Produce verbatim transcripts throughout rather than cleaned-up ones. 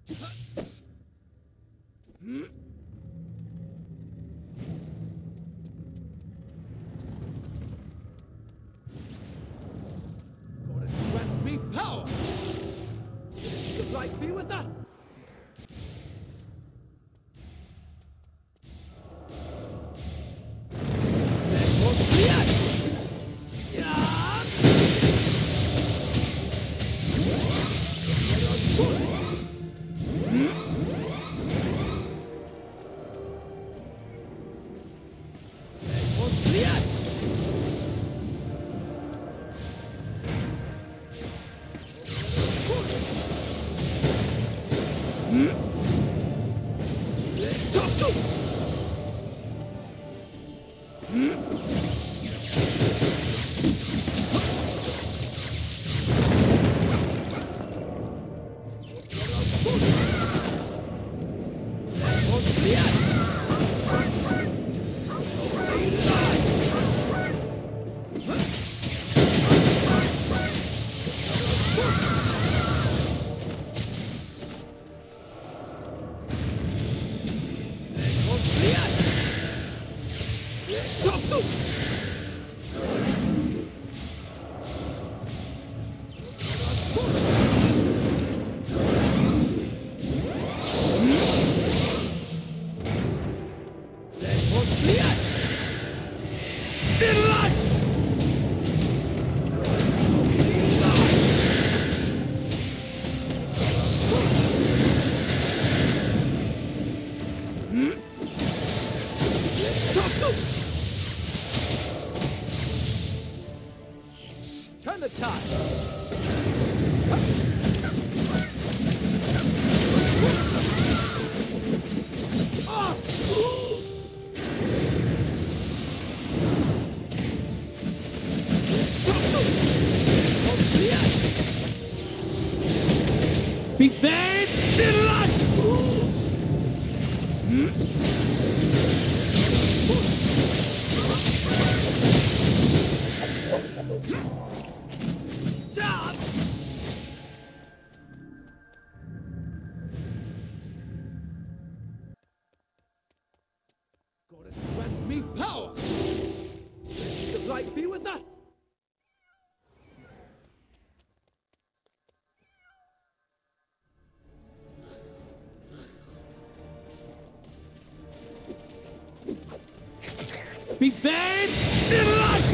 Goddess, grant me power! The light be with us! Turn the tide. Be there, delight! Job! Goddess, grant me power! The light be with us! Be there, delight!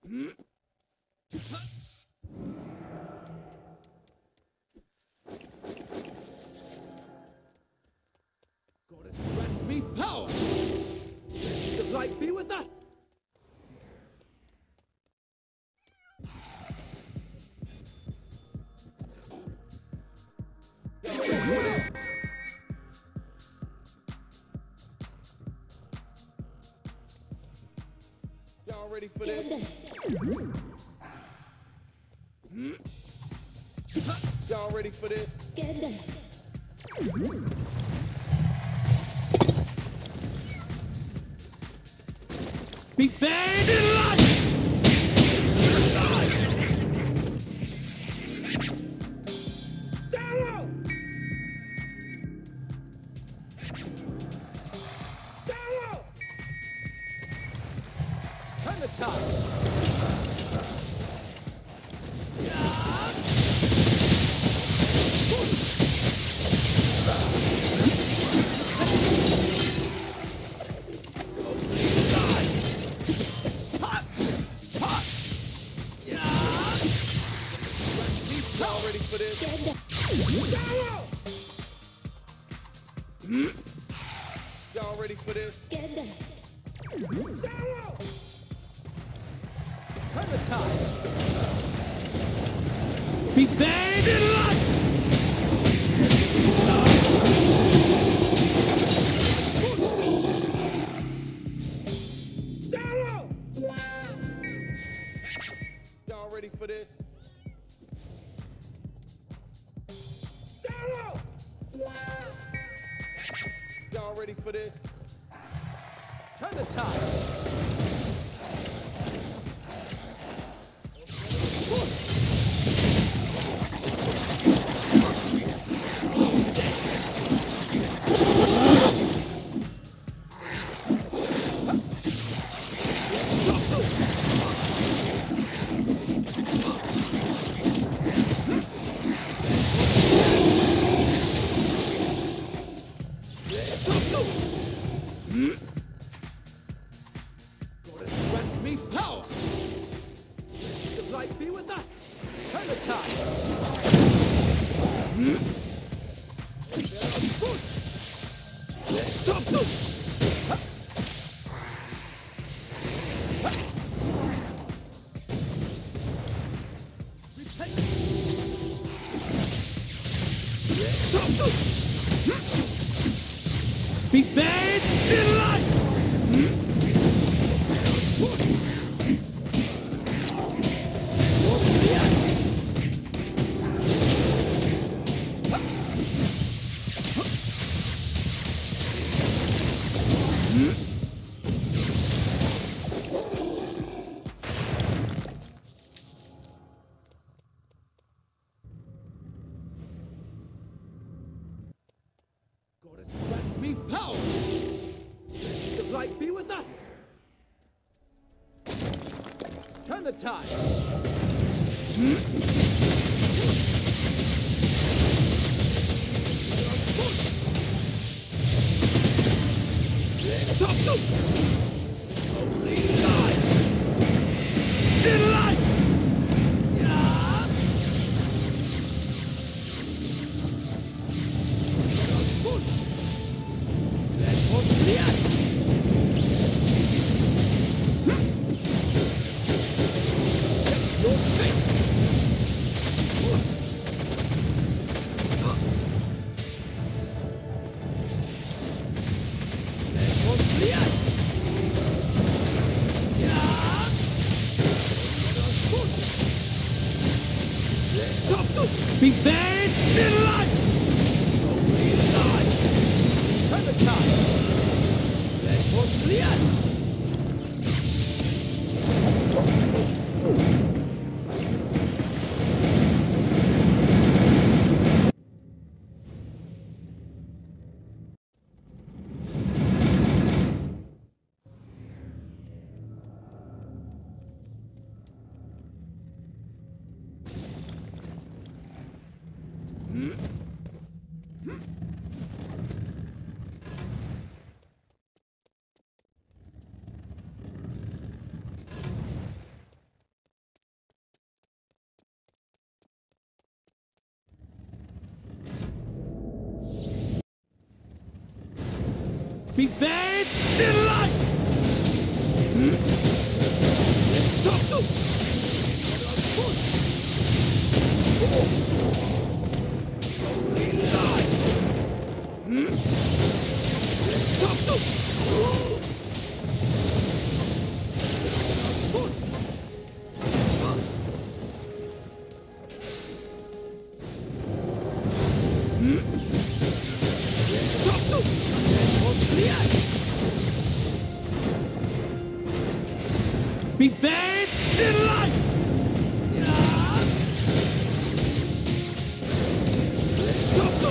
Goddess, grant me power! The light be with us! Y'all ready for this? Y'all ready for this? Be buried in light! Darrow! Darrow! Turn the tide! Y'all ready for this? Y'all ready for this? Turn the tide! Be buried in light! Darrow! Y'all ready for this? Darrow! Y'all ready for this? Turn the tide! Goddess, grant me power! The light be with us! Turn the tide! Stop them! Repent! Stop them! Be buried in light! Goddess, grant me power! The light be with us! Turn the tide! Stop them! Only light! In light! Yeah! Let's watch the act! Your face! Let's watch the act! Yeah! Stop them! Be buried in light! Only light! Turn the tide! Let's watch the act! Be buried in light! Hmm? Stop them! Only light! Hmm? Stop them! Hmm? Stop them! Be buried in light! Stop them!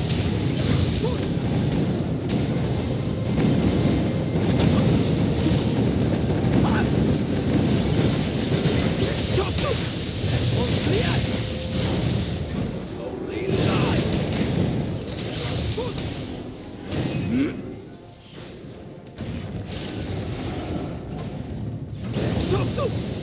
Stop them! Only light! Hmm? Stop them!